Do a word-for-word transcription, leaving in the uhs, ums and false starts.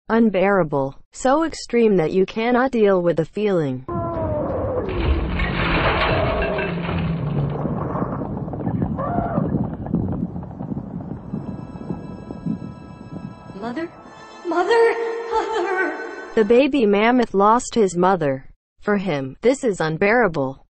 unbearable, so extreme that you cannot deal with the feeling. Mother? Mother? Mother! The baby mammoth lost his mother. For him, this is unbearable.